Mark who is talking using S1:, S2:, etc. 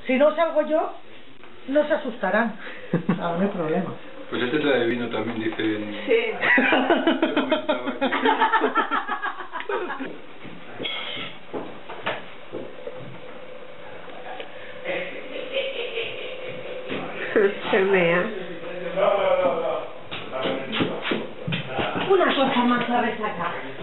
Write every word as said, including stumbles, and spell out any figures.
S1: Si no salgo yo, no se asustarán. Ah, no hay problema.
S2: Pues este trae vino también, dicen.
S3: Sí.
S2: Yo comentaba aquí.
S3: Se mea.
S1: Una cosa más a resacar.